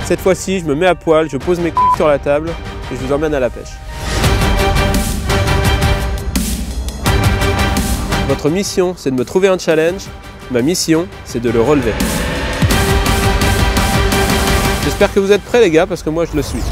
Cette fois-ci, je me mets à poil, je pose mes couilles sur la table et je vous emmène à la pêche. Votre mission, c'est de me trouver un challenge. Ma mission, c'est de le relever. J'espère que vous êtes prêts les gars, parce que moi je le suis.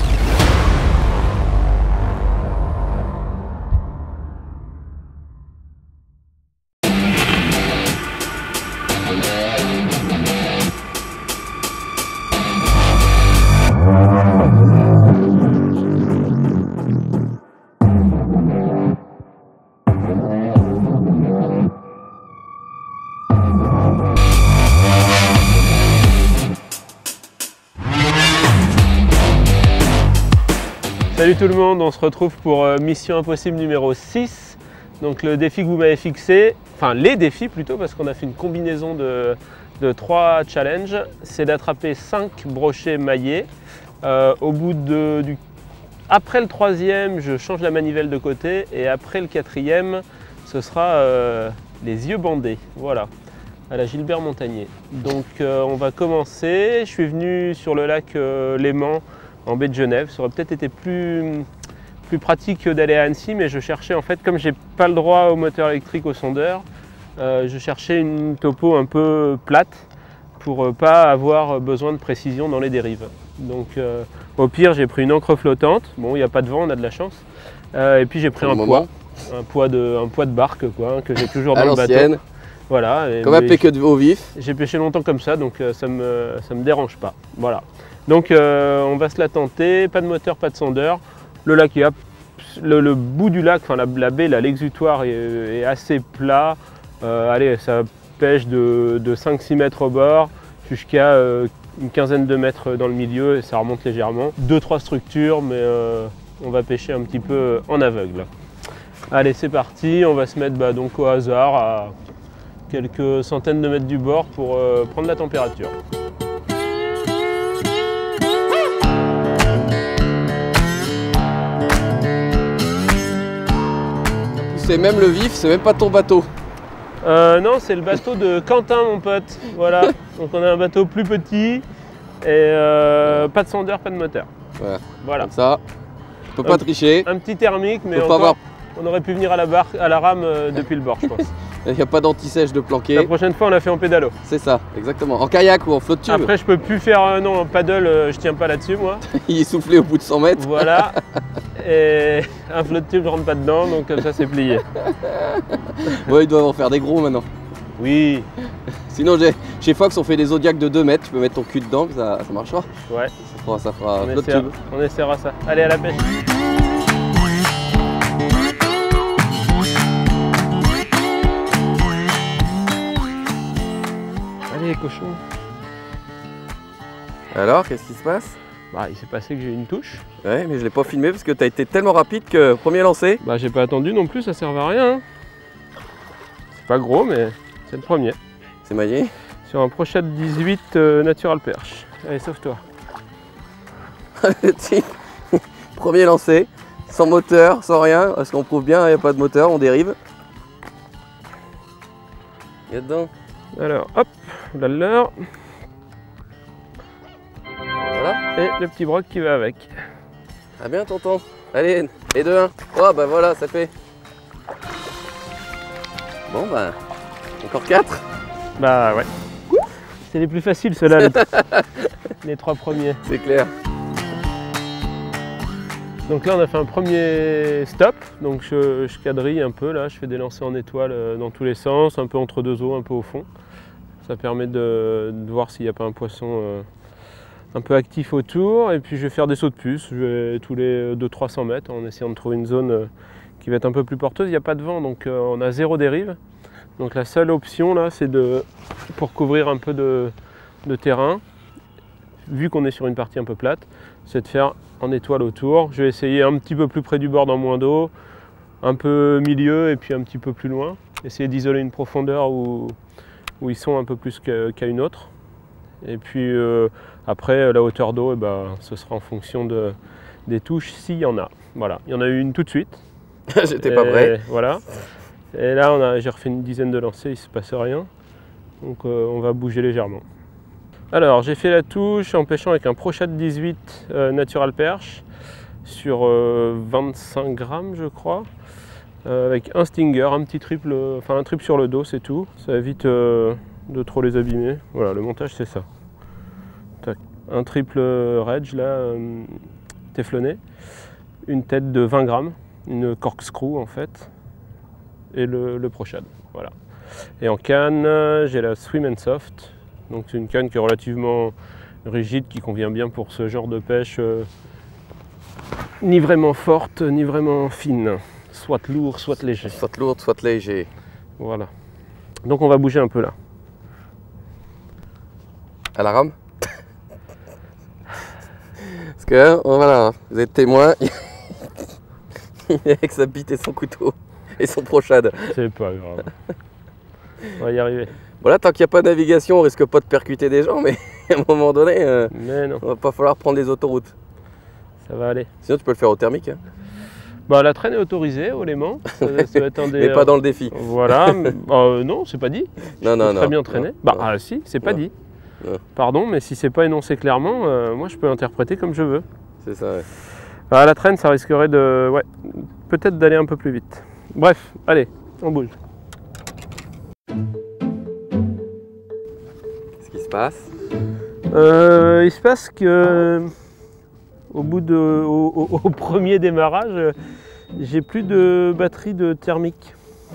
Salut tout le monde, on se retrouve pour mission impossible numéro 6. Donc le défi que vous m'avez fixé, enfin les défis plutôt, parce qu'on a fait une combinaison de 3 challenges, c'est d'attraper 5 brochets maillés. Après le 3e, je change la manivelle de côté et après le 4e, ce sera les yeux bandés. Voilà, à la Gilbert Montagnier. Donc on va commencer. Je suis venu sur le lac Léman en baie de Genève. Ça aurait peut-être été plus pratique d'aller à Annecy, mais je cherchais en fait, comme j'ai pas le droit au moteur électrique au sondeur, je cherchais une topo un peu plate pour pas avoir besoin de précision dans les dérives. Donc au pire j'ai pris une ancre flottante, bon il n'y a pas de vent, on a de la chance, et puis j'ai pris un poids de barque quoi, que j'ai toujours dans le bateau. Voilà, comme un péqueux au vif. J'ai pêché longtemps comme ça, donc ça me dérange pas. Voilà. Donc on va se la tenter, pas de moteur, pas de sondeur. Le lac est le bout du lac, enfin la baie, l'exutoire est assez plat. Allez, ça pêche de 5-6 mètres au bord jusqu'à une quinzaine de mètres dans le milieu et ça remonte légèrement. 2-3 structures, mais on va pêcher un petit peu en aveugle. Allez, c'est parti, on va se mettre donc au hasard à quelques centaines de mètres du bord pour prendre la température. C'est même le vif, c'est même pas ton bateau. Non, c'est le bateau de Quentin, mon pote. Voilà, donc on a un bateau plus petit et pas de sondeur, pas de moteur. Ouais. Voilà. Comme ça, on peut pas tricher. Un petit thermique, mais on aurait pu venir à la rame depuis le bord, je pense. Il n'y a pas d'anti-sèche de planquer. La prochaine fois, on l'a fait en pédalo. C'est ça, exactement. En kayak ou en flotte tube. Après, je peux plus faire, non, en paddle, je tiens pas là-dessus, moi. Il est soufflé au bout de 100 mètres. Voilà. Et un flotte tube, je rentre pas dedans, donc comme ça, c'est plié. Ouais, ils doivent en faire des gros maintenant. Oui. Sinon, chez Fox, on fait des zodiacs de 2 mètres. Tu peux mettre ton cul dedans, ça marchera. Ouais. Ça fera flotte tube. On essaiera ça. Allez, à la pêche. Allez, cochon. Alors, qu'est-ce qui se passe? Bah, il s'est passé que j'ai eu une touche. Ouais, mais je l'ai pas filmé parce que tu as été tellement rapide que premier lancé. Bah, j'ai pas attendu non plus, ça servait à rien. Hein. C'est pas gros, mais c'est le premier. C'est maillé. Sur un Prochat 18 Natural Perche. Allez, sauve-toi. Premier lancé, sans moteur, sans rien, parce qu'on prouve bien, il n'y a pas de moteur, on dérive. Il y a dedans. Alors, hop, la leurre. Voilà. Et le petit broc qui va avec. Ah bien, tonton. Allez, et 2-1. Oh, bah voilà, ça fait. Bon, bah, encore 4. Bah ouais. C'est les plus faciles ceux-là, les 3 premiers. C'est clair. Donc là on a fait un premier stop, donc je quadrille un peu là, je fais des lancers en étoile dans tous les sens, un peu entre deux eaux, un peu au fond. Ça permet de voir s'il n'y a pas un poisson un peu actif autour, et puis je vais faire des sauts de puce, je vais tous les 200-300 mètres en essayant de trouver une zone qui va être un peu plus porteuse. Il n'y a pas de vent, donc on a 0 dérive. Donc la seule option là, c'est pour couvrir un peu de terrain, vu qu'on est sur une partie un peu plate, c'est de faire en étoile autour. Je vais essayer un petit peu plus près du bord dans moins d'eau, un peu milieu et puis un petit peu plus loin. Essayer d'isoler une profondeur où ils sont un peu plus qu'à une autre. Et puis après la hauteur d'eau, eh ben, ce sera en fonction des touches s'il y en a. Voilà, il y en a eu une tout de suite. J'étais pas prêt. Voilà. Et là j'ai refait une dizaine de lancers, il ne se passe rien. Donc on va bouger légèrement. Alors j'ai fait la touche en pêchant avec un ProShad 18 Natural Perch sur 25 grammes je crois, avec un stinger, un petit triple, enfin un triple sur le dos, c'est tout. Ça évite de trop les abîmer. Voilà, le montage c'est ça. Tac. Un triple Reg là, téflonné, une tête de 20 grammes, une corkscrew en fait, et le ProShad. Voilà. Et en canne, j'ai la Swim and Soft. Donc c'est une canne qui est relativement rigide, qui convient bien pour ce genre de pêche, ni vraiment forte, ni vraiment fine, soit lourd, soit léger. Soit lourde, soit léger. Voilà. Donc on va bouger un peu là. À la rame. Parce que, voilà, vous êtes témoin, avec sa bite et son couteau, et son ProShad. C'est pas grave. On va y arriver. Voilà, tant qu'il n'y a pas de navigation, on risque pas de percuter des gens, mais à un moment donné, Mais non, on va pas falloir prendre les autoroutes. ça va aller. Sinon, tu peux le faire au thermique. Hein. Bah, la traîne est autorisée au Léman. Ça va être un des, Mais pas dans le défi. Voilà. Non, c'est pas dit. Non, non, non. Très bien traîné. Non, Bah, non. ah, si, c'est pas Non. dit. Non. Pardon, mais si c'est pas énoncé clairement, moi je peux interpréter comme je veux. C'est ça, ouais. Bah, la traîne, ça risquerait de. Ouais, peut-être d'aller un peu plus vite. Bref, allez, on bouge. Qu'est-ce qui se passe? Il se passe que au premier démarrage, j'ai plus de batterie de thermique.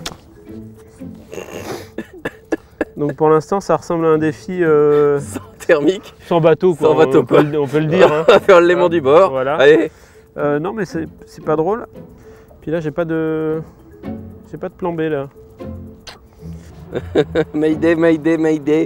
Donc pour l'instant, ça ressemble à un défi Sans thermique. sans bateau, quoi. Sans bateau, on peut le dire. Hein. On va faire le Léman du bord. Voilà. Allez. Non, mais c'est pas drôle. Puis là, j'ai pas de plan B là. Mayday, mayday, mayday.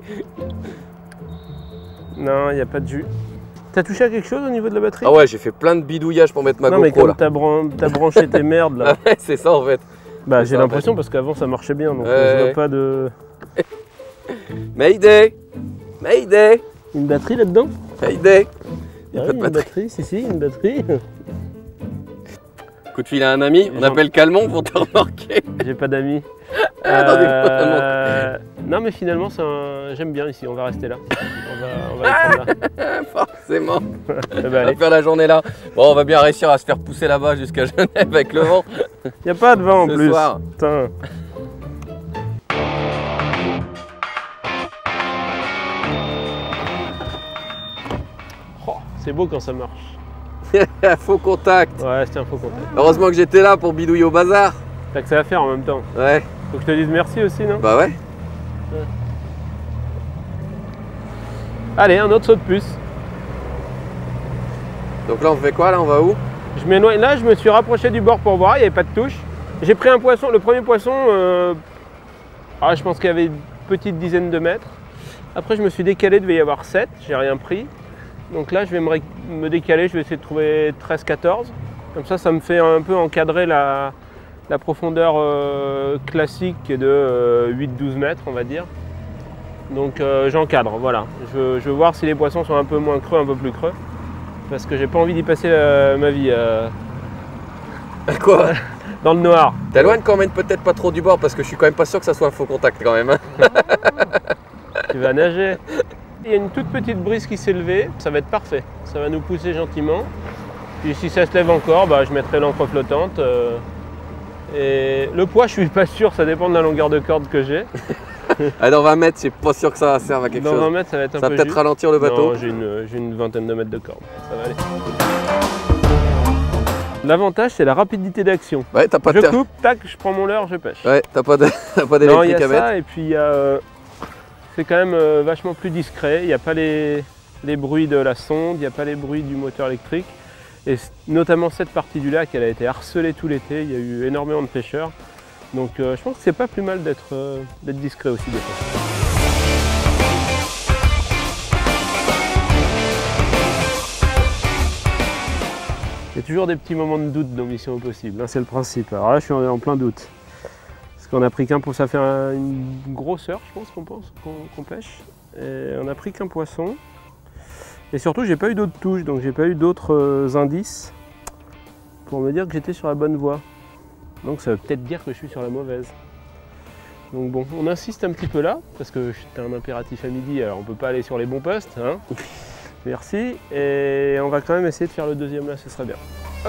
Non, il n'y a pas de jus. T'as touché à quelque chose au niveau de la batterie? Ah ouais, j'ai fait plein de bidouillages pour mettre ma Non, mais GoPro comme là. t'as branché tes merdes là. Ah ouais, c'est ça en fait. Bah, c'est j'ai ça, l'impression parce qu'avant ça marchait bien, donc Ouais. je vois pas de. Mayday. Mayday. Une batterie là-dedans? Mayday. Y a Ouais, pas de une batterie. batterie, si, une batterie. Coup de fil à un ami, on J'en- appelle Calmon pour te remarquer. J'ai pas d'amis. Attendez, Non, mais finalement, j'aime bien ici, on va rester là. On va y prendre là. Forcément. Eh ben, On va allez. faire la journée là. Bon, on va bien réussir à se faire pousser là-bas jusqu'à Genève avec le vent Y a pas de vent en ce plus. soir. Putain. Oh, c'est beau quand ça marche. Faux contact. Ouais, c'était un faux contact. Heureusement que j'étais là pour bidouiller au bazar. T'as que ça à faire en même temps. Ouais. Faut que je te dise merci aussi, non? Bah ouais. Allez, un autre saut de puce. Donc là, on fait quoi là? On va où? Je m'éloigne. Là, je me suis rapproché du bord pour voir, il n'y avait pas de touche. J'ai pris un poisson, le premier poisson, je pense qu'il y avait une petite dizaine de mètres. Après, je me suis décalé, il devait y avoir 7, j'ai rien pris. Donc là, je vais me décaler, je vais essayer de trouver 13-14. Comme ça me fait un peu encadrer la profondeur classique qui est de 8-12 mètres, on va dire. Donc j'encadre, voilà. Je veux voir si les poissons sont un peu moins creux, un peu plus creux. Parce que j'ai pas envie d'y passer ma vie Quoi? dans le noir. T'éloignes quand même peut-être pas trop du bord parce que je suis quand même pas sûr que ça soit un faux contact quand même. Hein. Tu vas nager. Il y a une toute petite brise qui s'est levée, ça va être parfait. Ça va nous pousser gentiment. Puis si ça se lève encore, je mettrai l'encre flottante. Et le poids, je suis pas sûr, ça dépend de la longueur de corde que j'ai. Ah, dans 20 mètres, je suis pas sûr que ça serve à quelque Dans chose. 20 mètres, ça va être un Ça va peu peut-être juste. ralentir le bateau. Non, j'ai une vingtaine de mètres de corde, ça va aller. L'avantage, c'est la rapidité d'action. Ouais, t'as pas de Je terre. coupe, tac, je prends mon leurre, je pêche. Ouais, t'as pas Non, il y d'électrique a à mettre. ça, et puis il y a, c'est quand même vachement plus discret. Il n'y a pas les bruits de la sonde, il n'y a pas les bruits du moteur électrique. Et notamment cette partie du lac, elle a été harcelée tout l'été, il y a eu énormément de pêcheurs. Donc je pense que c'est pas plus mal d'être discret aussi des fois. Il y a toujours des petits moments de doute dans Mission Impossible, hein, c'est le principe. Alors là, je suis en plein doute. Parce qu'on a pris qu'un pour ça fait une grosse heure, je pense qu'on pêche. Et on a pris qu'un poisson. Et surtout, j'ai pas eu d'autres touches, donc j'ai pas eu d'autres indices pour me dire que j'étais sur la bonne voie. Donc ça veut peut-être dire que je suis sur la mauvaise. Donc bon, on insiste un petit peu là, parce que c'était un impératif à midi, alors on peut pas aller sur les bons postes. Hein. Merci. Et on va quand même essayer de faire le deuxième là, ce serait bien. Hop.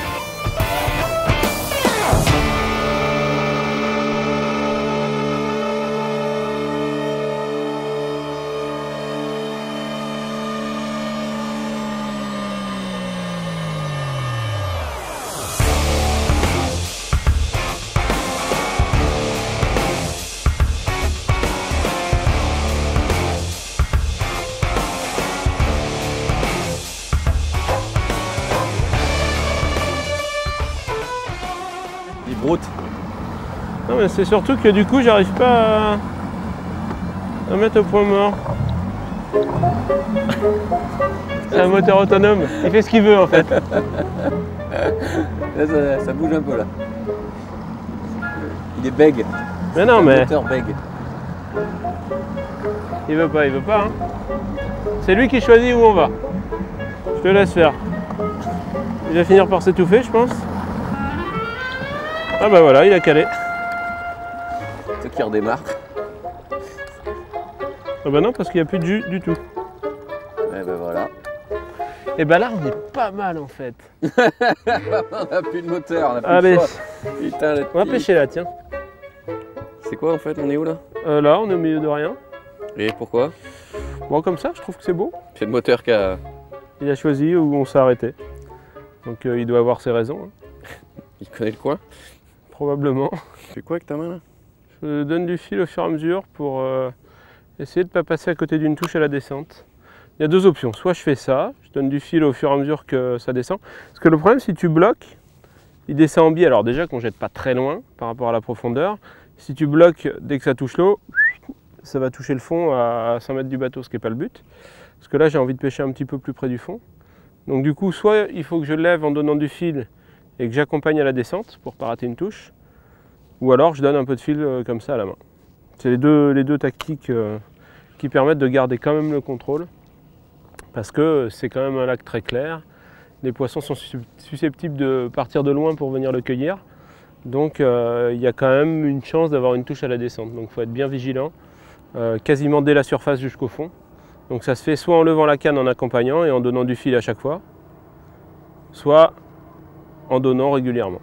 Non mais c'est surtout que du coup j'arrive pas à mettre au point mort. C'est un moteur autonome, il fait ce qu'il veut en fait. Là, ça bouge un peu là. Il est bègue. Mais non mais. Le moteur bègue. Il veut pas hein. C'est lui qui choisit où on va. Je te laisse faire. Il va finir par s'étouffer je pense. Ah bah voilà, il a calé. Toi qui redémarre. Ah bah non, parce qu'il n'y a plus de jus du tout. Et ben voilà. Et bah là, on est pas mal en fait. On n'a plus de moteur, on a plus Allez. de choix. Putain, On va pêcher là, tiens. C'est quoi en fait? On est où là? Là, on est au milieu de rien. Et pourquoi? Bon, comme ça, je trouve que c'est beau. C'est le moteur qui a... Il a choisi où on s'est arrêté. Donc il doit avoir ses raisons. Hein. Il connaît le coin? Probablement. Tu fais quoi avec ta main là? Je donne du fil au fur et à mesure pour essayer de ne pas passer à côté d'une touche à la descente. Il y a deux options. Soit je fais ça, je donne du fil au fur et à mesure que ça descend. Parce que le problème, si tu bloques, il descend en biais. Alors déjà qu'on ne jette pas très loin par rapport à la profondeur. Si tu bloques dès que ça touche l'eau, ça va toucher le fond à 5 mètres du bateau, ce qui n'est pas le but. Parce que là, j'ai envie de pêcher un petit peu plus près du fond. Donc du coup, soit il faut que je lève en donnant du fil et que j'accompagne à la descente pour ne pas rater une touche, ou alors je donne un peu de fil comme ça à la main. C'est les deux tactiques qui permettent de garder quand même le contrôle, parce que c'est quand même un lac très clair. Les poissons sont susceptibles de partir de loin pour venir le cueillir, donc il y a quand même une chance d'avoir une touche à la descente. Donc il faut être bien vigilant, quasiment dès la surface jusqu'au fond. Donc ça se fait soit en levant la canne en accompagnant et en donnant du fil à chaque fois, soit en donnant régulièrement.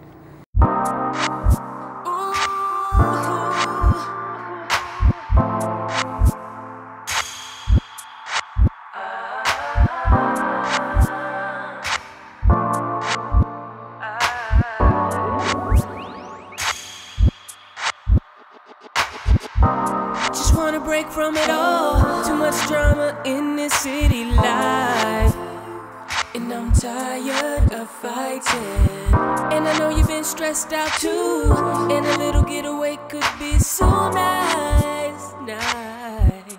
Just wanna break from it all. Too much drama in this city life, and I'm tired of fighting. And I know you've been stressed out too, and a little getaway could be so nice, nice.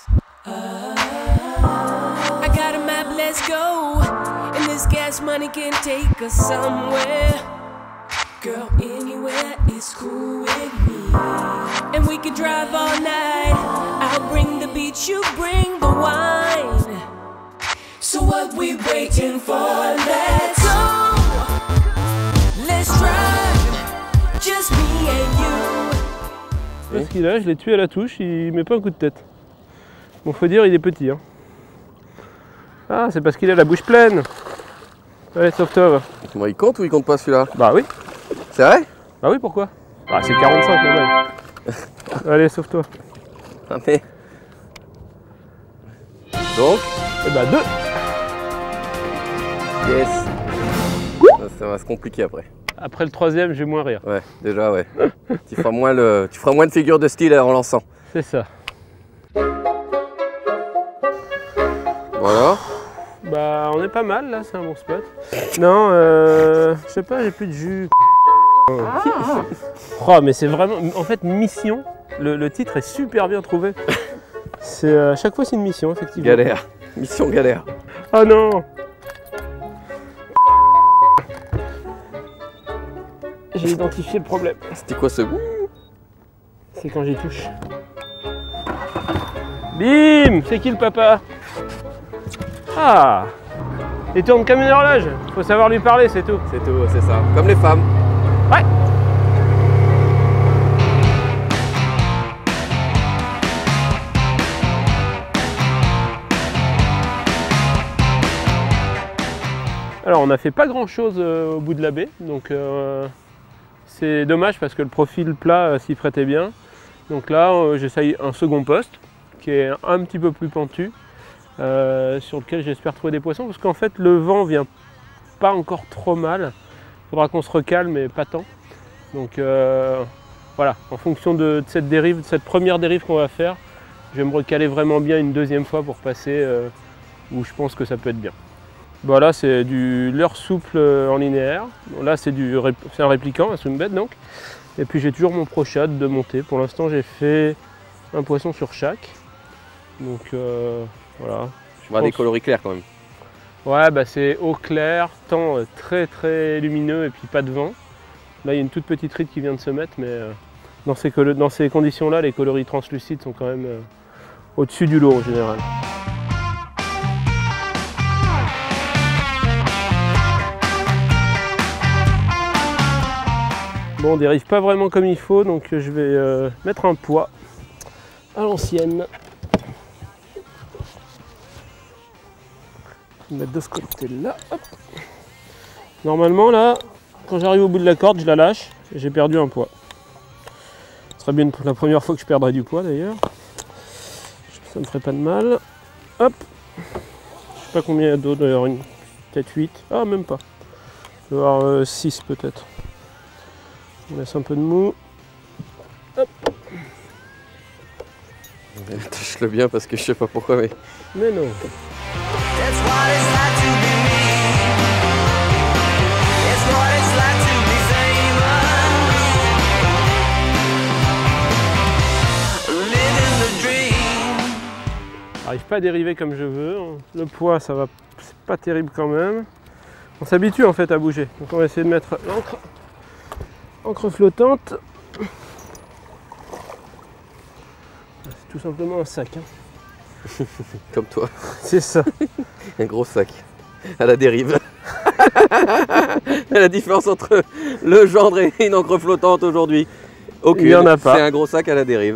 I got a map, let's go, and this gas money can take us somewhere. Girl, anywhere is cool with me, and we can drive all night. I'll bring the beach, you bring the wine. So what we waiting for? Let's go, let's drive, just me and you. Parce qu'il a, je l'ai tué à la touche, il met pas un coup de tête. Bon, faut dire, il est petit. Hein. Ah, c'est parce qu'il a la bouche pleine. Allez, sauve-toi. Bon, il compte ou il compte pas celui-là? Bah oui. C'est vrai? Bah oui, pourquoi? Ah, c'est 45 là-bas. Allez, sauve-toi. Ah mais... Donc? Et bah 2. Yes. Ça va se compliquer après. Après le troisième, j'ai moins rire. Ouais, déjà ouais. tu feras moins de figure de style en lançant. C'est ça. Voilà. Bah on est pas mal là, c'est un bon spot. Non, je sais pas, j'ai plus de jus. Oh mais c'est vraiment, en fait, mission. Le titre est super bien trouvé. C'est à chaque fois c'est une mission effectivement. Galère. Mission galère. Oh non. J'ai identifié le problème. C'était quoi ce goût? C'est quand j'y touche. Bim! C'est qui le papa? Ah! Il tourne comme une horloge. Faut savoir lui parler, c'est tout. C'est tout, c'est ça. Comme les femmes. Ouais! Alors on n'a fait pas grand chose au bout de la baie, donc c'est dommage parce que le profil plat s'y prêtait bien. Donc là j'essaye un second poste qui est un petit peu plus pentu, sur lequel j'espère trouver des poissons, parce qu'en fait le vent vient pas encore trop mal. Il faudra qu'on se recale, mais pas tant. Donc voilà, en fonction de cette dérive, de cette première dérive qu'on va faire, je vais me recaler vraiment bien une deuxième fois pour passer où je pense que ça peut être bien. Bon, là c'est du leurre souple en linéaire. Bon, là c'est un répliquant, un swim bait donc. Et puis j'ai toujours mon Pro-Shad de montée. Pour l'instant j'ai fait un poisson sur chaque. Donc voilà. On a des coloris clairs quand même. Ouais, bah c'est eau claire, temps très très lumineux et puis pas de vent. Là il y a une toute petite ride qui vient de se mettre, mais dans ces conditions-là, les coloris translucides sont quand même au-dessus du lot en général. Bon, on dérive pas vraiment comme il faut, donc je vais mettre un poids à l'ancienne. Je vais mettre de ce côté-là. Normalement, là, quand j'arrive au bout de la corde, je la lâche et j'ai perdu un poids. Ce serait bien la première fois que je perdrais du poids d'ailleurs. Ça me ferait pas de mal. Hop. Je sais pas combien il y a d'eau d'ailleurs, peut-être 8. Ah, même pas. Je vais avoir 6 peut-être. On laisse un peu de mou. Hop. Attache-le bien parce que je sais pas pourquoi, mais. Mais non. That's what it's like to be me. It's what it's like to be famous. Living the dream. J'arrive pas à dériver comme je veux. Le poids, ça va, c'est pas terrible quand même. On s'habitue en fait à bouger. Donc on va essayer de mettre l'encre. Encre flottante. C'est tout simplement un sac. Hein. Comme toi. C'est ça. Un gros sac. À la dérive. La différence entre le gendre et une encre flottante aujourd'hui. Aucune. Il y en a pas. C'est un gros sac à la dérive.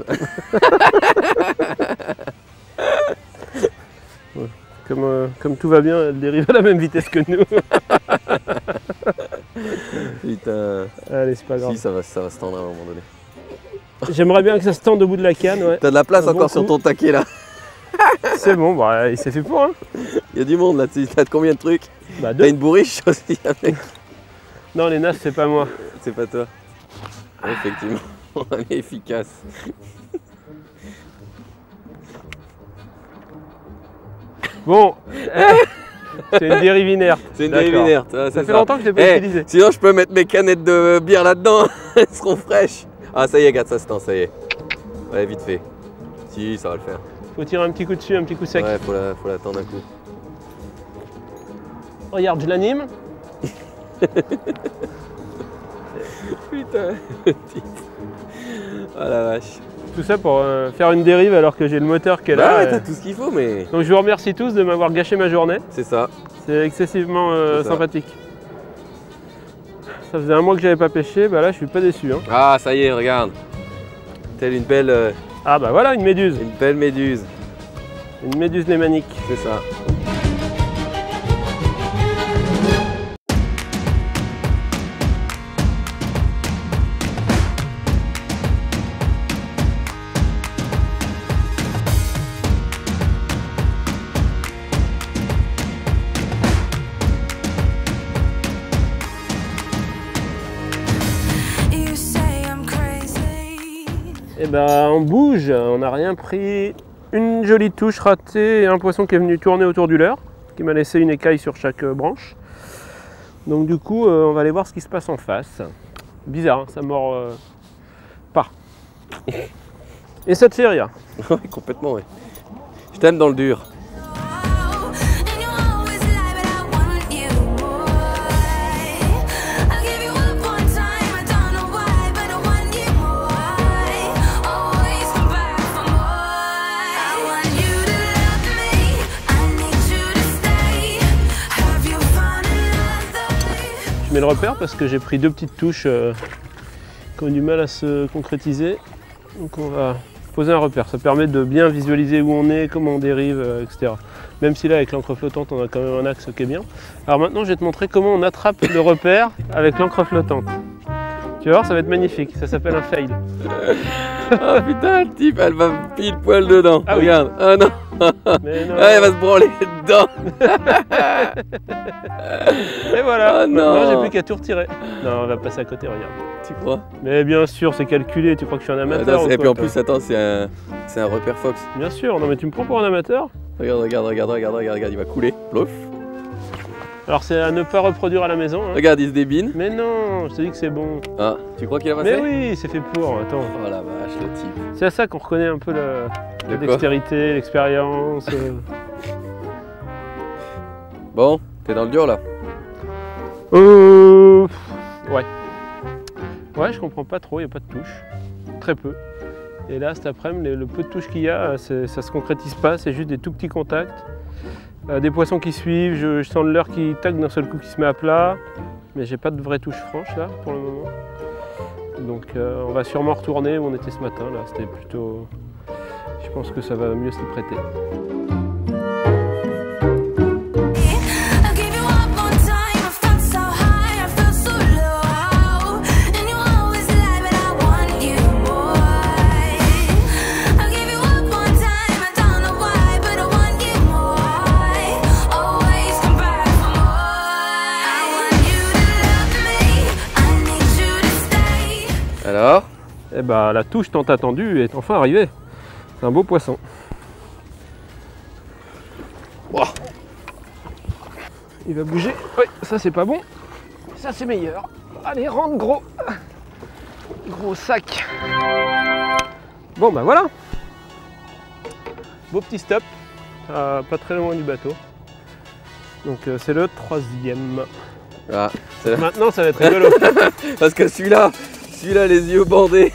Comme tout va bien, elle dérive à la même vitesse que nous. Putain. Allez, c'est pas grave. Si, ça va se tendre à un moment donné. J'aimerais bien que ça se tende au bout de la canne. Ouais. T'as de la place Un encore bon sur coup. ton taquet là. C'est bon, bah, il s'est fait pour. Hein. Il y a du monde là-dessus. T'as combien de trucs? Bah, T'as une bourriche aussi avec. Non, les nasses, c'est pas moi. C'est pas toi. Ouais, effectivement. Elle est efficace. Bon, c'est une dérive inerte. C'est une D'accord. dérive inerte. Ça fait longtemps que je l'ai pas utilisé. Sinon, je peux mettre mes canettes de bière là-dedans. Elles seront fraîches. Ah, ça y est, regarde, ça se tend, ça y est. Ouais, vite fait. Si, ça va le faire. Faut tirer un petit coup dessus, un petit coup sec. Ouais, faut l'attendre un coup. Regarde, je l'anime. Putain. Ah la vache. Tout ça pour faire une dérive alors que j'ai le moteur qui est là. Bah ouais, t'as tout ce qu'il faut, mais. Donc je vous remercie tous de m'avoir gâché ma journée. C'est ça. C'est excessivement C'est ça. sympathique. Ça faisait un mois que j'avais pas pêché, bah là je suis pas déçu. Hein. Ah, ça y est, regarde. Telle une belle Ah bah voilà une méduse. méduse. Une méduse lémanique. C'est ça. You say I'm crazy. Et bah on bouge, on n'a rien pris. Une jolie touche ratée et un poisson qui est venu tourner autour du leurre, qui m'a laissé une écaille sur chaque branche. Donc du coup on va aller voir ce qui se passe en face. Bizarre, hein, ça mord pas. Et ça te fait rire. Ouais, complètement, ouais. Je t'aime dans le dur. And you always lie, but I want you more. I'll give you up one time, I don't know why, but I want you more. Always come back for more. I want you to love me, I need you to stay. Have you found another way? Je mets le repère parce que j'ai pris deux petites touches qui ont du mal à se concrétiser. Donc on va poser un repère. Ça permet de bien visualiser où on est, comment on dérive, etc. Même si là avec l'encre flottante on a quand même un axe qui est bien. Alors maintenant je vais te montrer comment on attrape le repère avec l'encre flottante. Tu vas voir, ça va être magnifique, ça s'appelle un fail. Oh putain, le type, elle va pile poil dedans. Ah oui. Regarde, ah non. Mais non. Ah, elle va se branler dedans. Et voilà, Oh non. maintenant j'ai plus qu'à tout retirer. Non, on va passer à côté, regarde. Tu crois? Mais bien sûr, c'est calculé, tu crois que je suis un amateur ou Et quoi, puis en toi plus, attends, c'est un repère Fox. Bien sûr, non mais tu me prends pour un amateur? Regarde, il va couler. Plouf. Alors c'est à ne pas reproduire à la maison. Hein. Regarde, il se débine. Mais non, je te dis que c'est bon. Ah, tu crois qu'il a passé? Mais oui, c'est fait pour, attends. Oh la vache, le type. C'est à ça qu'on reconnaît un peu la quoi dextérité, l'expérience. Bon, t'es dans le dur là. Ouais. Ouais, je comprends pas trop, il n'y a pas de touche. Très peu. Et là, cet après-midi, le peu de touche qu'il y a, ça se concrétise pas, c'est juste des tout petits contacts. Des poissons qui suivent, je sens le leurre qui tac d'un seul coup qui se met à plat. Mais j'ai pas de vraie touche franche là, pour le moment. Donc on va sûrement retourner où on était ce matin, là. C'était plutôt... Je pense que ça va mieux s'y prêter. Alors? Eh ben, la touche tant attendue est enfin arrivée. C'est un beau poisson. Wow. Il va bouger. Oui, ça c'est pas bon. Ça c'est meilleur. Allez, rentre gros. Gros sac. Bon bah voilà. Beau petit stop. Pas très loin du bateau. Donc c'est le 3e. Ah, c'est là. Maintenant ça va être rigolo. Parce que celui-là, les yeux bandés.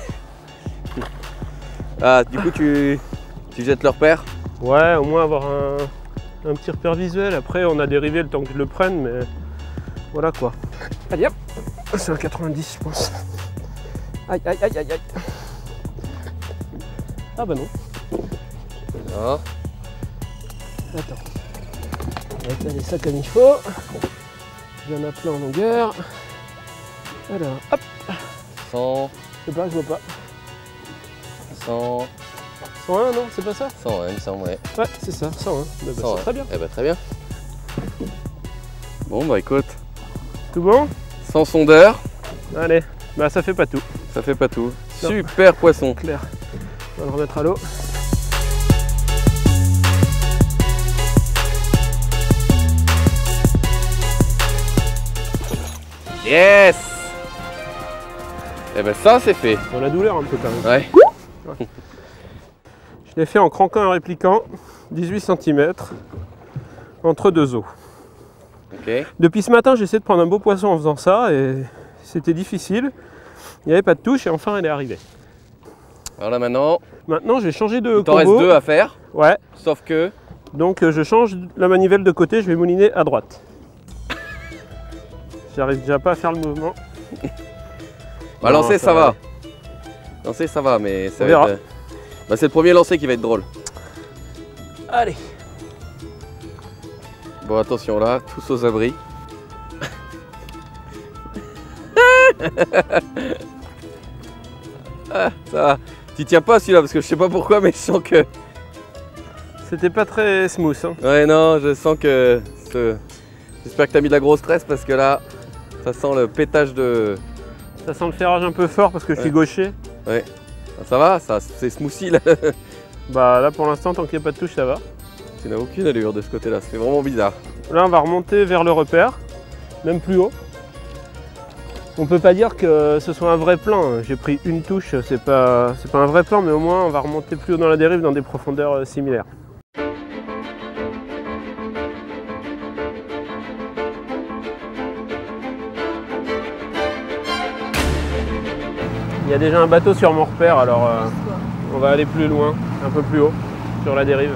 Ah, du coup, tu jettes le repère? Ouais, au moins avoir un petit repère visuel. Après, on a dérivé le temps que je le prenne, mais voilà quoi. Allez hop, c'est un 90, je pense. Aïe, aïe, aïe, aïe, aïe. Ah bah non. Ah. Attends. On va étaler ça comme il faut. Il y en a plein en longueur. Alors, hop. 100, Je sais pas, je vois pas. 100, 101, non, c'est pas ça? 100, il me semble, ouais. Ouais, c'est ça, 101. Bah, 100, c'est très bien. Eh bah très bien. Bon bah écoute, Tout bon? sans sondeur, Allez, bah ça fait pas tout. ça fait pas tout. Non. Super poisson. Clair. On va le remettre à l'eau. Yes. Eh ben ça c'est fait. On a la douleur un peu quand même. Ouais. Je l'ai fait en cranquant un répliquant, 18 cm, entre deux eaux. Ok. Depuis ce matin, j'essaie de prendre un beau poisson en faisant ça et c'était difficile. Il n'y avait pas de touche et enfin elle est arrivée. Alors là maintenant, Maintenant, je vais changer de il t'en reste combo. 2 à faire. Ouais, Sauf que. donc je change la manivelle de côté, je vais mouliner à droite. J'arrive déjà pas à faire le mouvement. Bah, Non, lancer ça ça va va. Lancer ça va, mais ça On va verra. être. Bah, c'est le premier lancer qui va être drôle. Allez. Bon attention là, tous aux abris. Ah, ça va. Tu tiens pas celui-là parce que je sais pas pourquoi, mais je sens que. C'était pas très smooth. Hein. Ouais non, je sens que. J'espère que t'as mis de la grosse tresse parce que là, ça sent le pétage de. Ça sent le ferrage un peu fort parce que je suis gaucher. Ouais. Ça va, ça c'est smoothie là. Bah là pour l'instant, tant qu'il n'y a pas de touche, ça va. Tu n'as aucune allure de ce côté-là, ça fait vraiment bizarre. Là, on va remonter vers le repère, même plus haut. On peut pas dire que ce soit un vrai plan. J'ai pris une touche, c'est pas un vrai plan, mais au moins on va remonter plus haut dans la dérive dans des profondeurs similaires. Il y a déjà un bateau sur mon repère, alors on va aller plus loin, un peu plus haut, sur la dérive.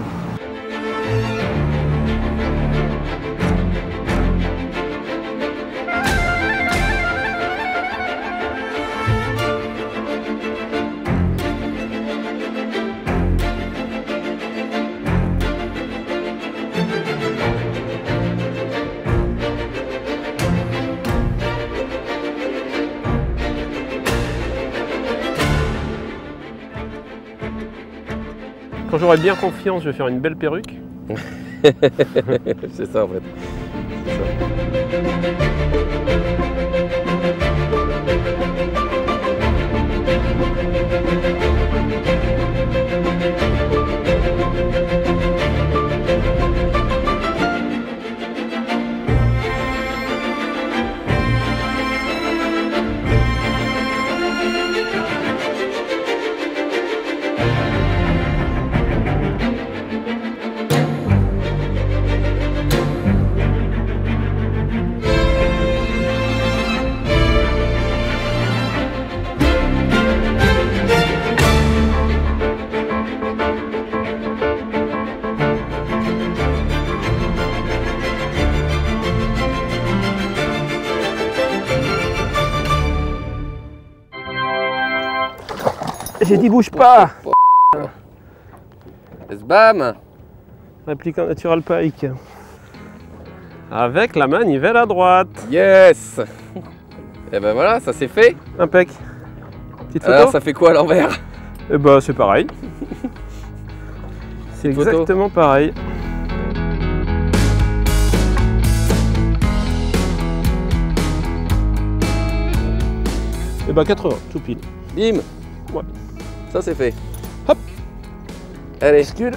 Quand j'aurai bien confiance, je vais faire une belle perruque. C'est ça en fait. C'est ça. J'ai dit bouge pas. Bam. Réplique en natural pike. Avec la manivelle à droite. Yes. Et ben voilà, ça c'est fait. Impec. Petite photo. Alors ça fait quoi à l'envers? Eh ben c'est pareil. C'est Petite photo. exactement pareil. Eh ben 80, tout pile. Bim. Ouais. Ça c'est fait. Hop. Allez. Bascule.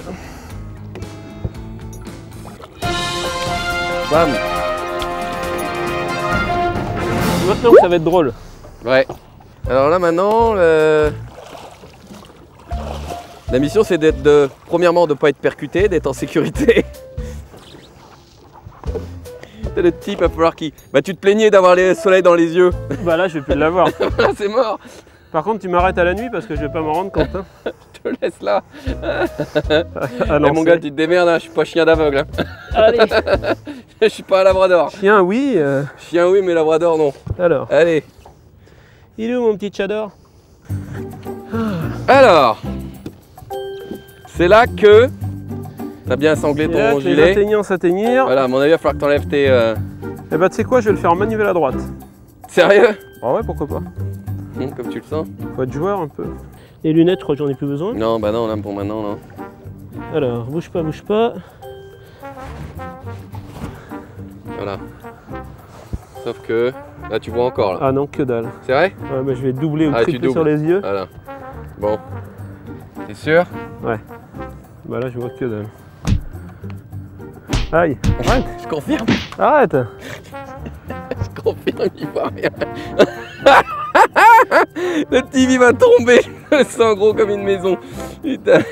Bam. Maintenant que ça va être drôle. Ouais. Alors là maintenant, la mission c'est d'être premièrement de ne pas être percuté, d'être en sécurité. T'es le type, il va falloir qu'il... Bah tu te plaignais d'avoir le soleil dans les yeux. Bah là je vais plus l'avoir. C'est mort. Par contre tu m'arrêtes à la nuit parce que je vais pas m'en rendre compte. Hein. Je te laisse là. Ah, Eh, mon gars, tu te démerdes, hein, je suis pas chien d'aveugle. Hein. Allez. Je suis pas un labrador. Chien oui. Chien oui, mais labrador non. Alors. Allez. Il est où mon petit Chador? Alors. C'est là que t'as bien sanglé Et là, ton que les gilet. atteignants s'atteignir. Voilà, à mon avis, il va falloir que t'enlèves tes... Et bah tu sais quoi, je vais le faire en manivelle à droite. Sérieux? Ah ouais, pourquoi pas. Comme tu le sens. Faut être joueur un peu. Les lunettes, je crois que j'en ai plus besoin. Non, bah non, là pour maintenant, non. Alors, bouge pas, bouge pas. Voilà. Sauf que là, tu vois encore là. Ah non, que dalle. C'est vrai? Ouais, bah, je vais doubler ou Ah, tu tripler doubles. sur les yeux. Voilà. Bon. T'es sûr? Bah là, je vois que dalle. Aïe, arrête, Je confirme. arrête. Je confirme, il voit rien. Le TV va tomber. Je le sens gros comme une maison. Putain.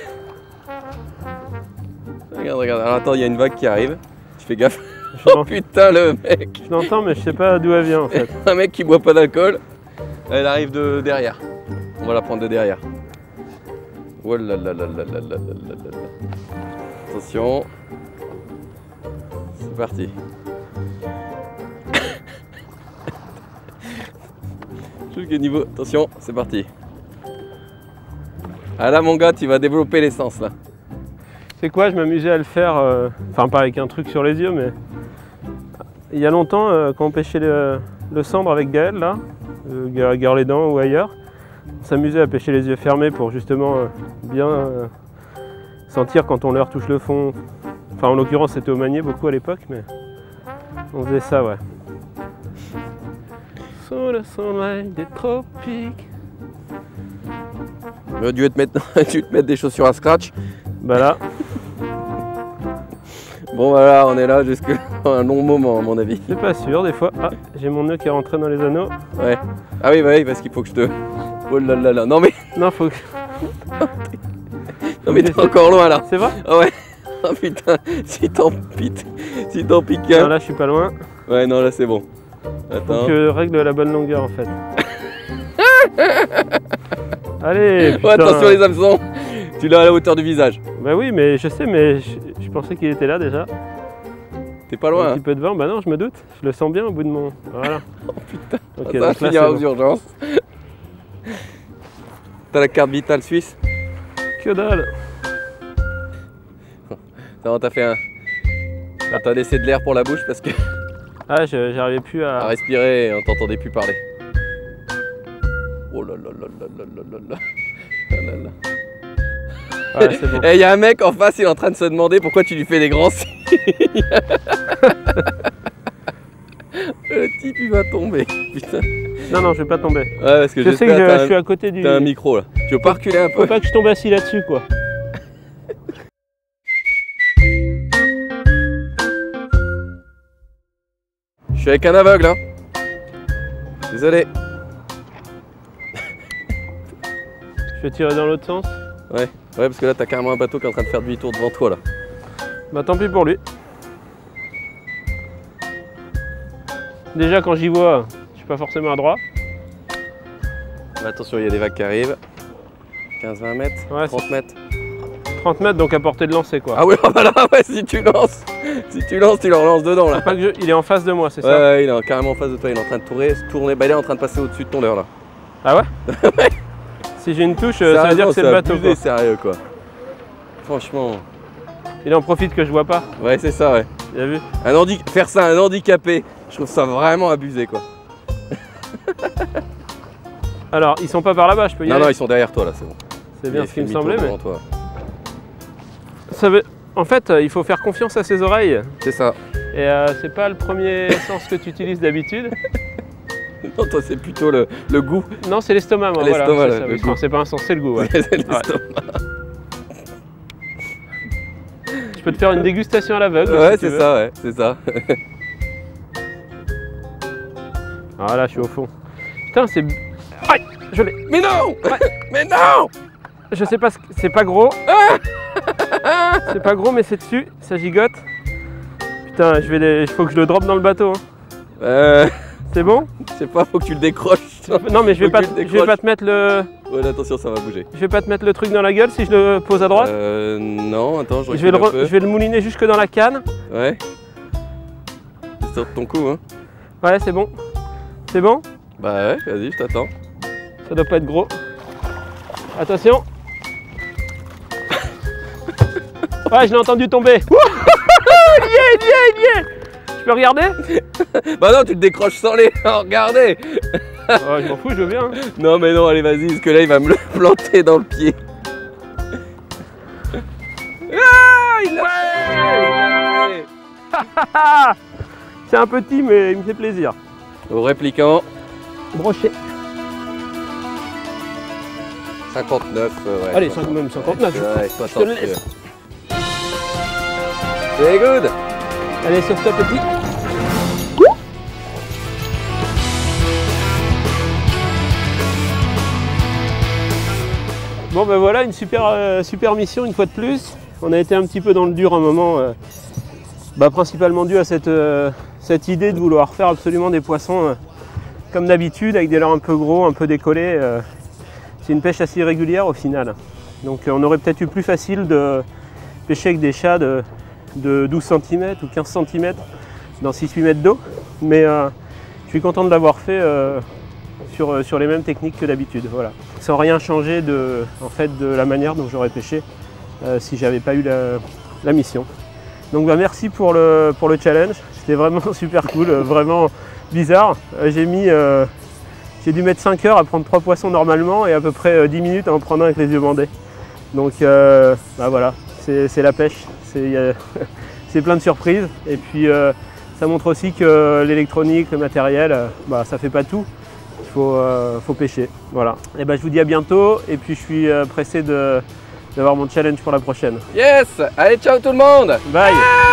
Regarde, regarde. Alors attends, il y a une vague qui arrive. Tu fais gaffe. Oh putain, le mec. Je l'entends, mais je sais pas d'où elle vient en fait. Un mec qui boit pas d'alcool. Elle arrive de derrière. On va la prendre de derrière. Oh là là là là là là là là là. Attention. C'est parti. Jusqu'au niveau. Attention, c'est parti. Ah là mon gars, tu vas développer l'essence là. C'est quoi, je m'amusais à le faire, enfin pas avec un truc sur les yeux, mais il y a longtemps, quand on pêchait le sambre avec Gaël, là, à Gare-les-Dents ou ailleurs, on s'amusait à pêcher les yeux fermés pour justement bien sentir quand on leur touche le fond. Enfin en l'occurrence c'était au manier beaucoup à l'époque, mais on faisait ça, ouais. Sous le soleil des tropiques. Tu vas te mettre des chaussures à scratch. Bah là, Bon voilà, on est là jusqu'à un long moment à mon avis. c'est pas sûr, des fois. Ah, j'ai mon nœud qui est rentré dans les anneaux. Ouais. Ah oui, bah oui, parce qu'il faut que je te... Oh là là là. Non mais, Non, faut que... non, mais t'es encore loin là. C'est vrai? Ah ouais. Oh putain, si t'en piques Non, un. là je suis pas loin. Ouais, non, là c'est bon. Faut Attends. que je règle la bonne longueur en fait. Allez, Oh, putain. attention les hameçons. Tu l'as à la hauteur du visage. Bah oui, mais je sais, mais je pensais qu'il était là déjà. T'es pas Un loin. petit peu de vent, bah non, je me doute. Je le sens bien au bout de mon... Voilà. Oh putain. Ok, Ça va donc là, finir c'est aux bon. urgences. T'as la carte vitale suisse. Que dalle. Ça va, t'as fait un... Ah, t'as laissé de l'air pour la bouche parce que Ah, j'arrivais plus à à... respirer et on t'entendait plus parler. Oh là là là là là là là là. Ah là là. Ouais, c'est bon. Et il y a un mec en face, il est en train de se demander pourquoi tu lui fais des grands signes. Le type il va tomber, putain. Non, non, je vais pas tomber. Ouais, parce que Je sais que je suis à côté du... T'as un micro là. Tu veux pas reculer un peu? Faut pas que je tombe assis là-dessus, quoi. Je suis avec un aveugle, hein. Désolé. Je vais tirer dans l'autre sens. Ouais, parce que là t'as carrément un bateau qui est en train de faire demi-tour devant toi là. Bah tant pis pour lui. Déjà quand j'y vois, je suis pas forcément à droite. Mais attention, il y a des vagues qui arrivent. 15-20 mètres, Ouais, 30 mètres. 30 mètres, donc à portée de lancer, quoi. Ah oui, bah là, ouais, si tu lances, tu le relances dedans là. Pas que il est en face de moi, c'est Ouais, ça? ouais, il est carrément en face de toi, il est en train de tourner. Bah il est en train de passer au-dessus de ton leurre là. Ah ouais? Si j'ai une touche, ça veut dire que c'est le bateau, abusé, quoi. Sérieux quoi. Franchement. Il en profite que je vois pas. Ouais, c'est ça, ouais. Tu as vu? Faire ça à un handicapé, je trouve ça vraiment abusé quoi. Alors, ils sont pas par là-bas, je peux y aller? Non, ils sont derrière toi là, c'est bon. C'est bien Il ce qui me fait demi-tour semblait, mais... devant toi. Ça veut... En fait, il faut faire confiance à ses oreilles. C'est ça. Et c'est pas le premier sens que tu utilises d'habitude. Non, toi c'est plutôt le goût. Non, c'est l'estomac, moi. L'estomac, voilà, le c'est ça, goût. oui. C'est pas un sens, c'est le goût. Ouais. C'est l'estomac. Je peux te faire une dégustation à l'aveugle. Ouais, si tu c'est veux. ça, ouais, c'est ça. Ah là, je suis au fond. Putain, c'est... Aïe, je l'ai. Mais non. Ouais. Mais non. Je sais pas, c'est pas gros. C'est pas gros, mais c'est dessus, ça gigote. Putain, faut que je le drop dans le bateau. Hein. C'est bon? Je sais pas, faut que tu le décroches. Non, mais je vais Faut pas, que tu le je vais pas te mettre le... Ouais, attention, ça va bouger. Je vais pas te mettre le truc dans la gueule si je le pose à droite. Non, attends, je vais le mouliner jusque dans la canne. Ouais. C'est sur ton coup, hein. Ouais, c'est bon. C'est bon? Bah ouais, vas-y, je t'attends. Ça doit pas être gros. Attention. Ouais, je l'ai entendu tomber. Il y est. Je peux regarder? Bah non, tu le décroches sans les regarder. Ouais, je m'en fous, je veux bien. Hein. Non mais non, allez vas-y, parce que là il va me le planter dans le pied. Ah, il l'a fait. C'est un petit, mais il me fait plaisir. Au répliquant. Brochet. 59, ouais. Allez, même 59. Ouais, Je te le laisse. C'est good. Allez, sauve-toi petit. Bon ben voilà, une super mission une fois de plus. On a été un petit peu dans le dur un moment, principalement dû à cette idée de vouloir faire absolument des poissons comme d'habitude, avec des leurres un peu gros, un peu décollés. C'est une pêche assez irrégulière au final. Donc on aurait peut-être eu plus facile de pêcher avec des chats de 12 cm ou 15 cm dans 6-8 mètres d'eau. Mais je suis content de l'avoir fait sur les mêmes techniques que d'habitude. Voilà. Sans rien changer de la manière dont j'aurais pêché si j'avais pas eu la mission. Donc merci pour le challenge. C'était vraiment super cool, vraiment bizarre. J'ai dû mettre 5 heures à prendre 3 poissons normalement et à peu près 10 minutes à en prendre un avec les yeux bandés. Donc voilà, c'est la pêche, c'est plein de surprises. Et puis ça montre aussi que l'électronique, le matériel, ça fait pas tout. Il faut pêcher. Voilà. Et je vous dis à bientôt et puis je suis pressé d'avoir mon challenge pour la prochaine. Yes. Allez, ciao tout le monde. Bye.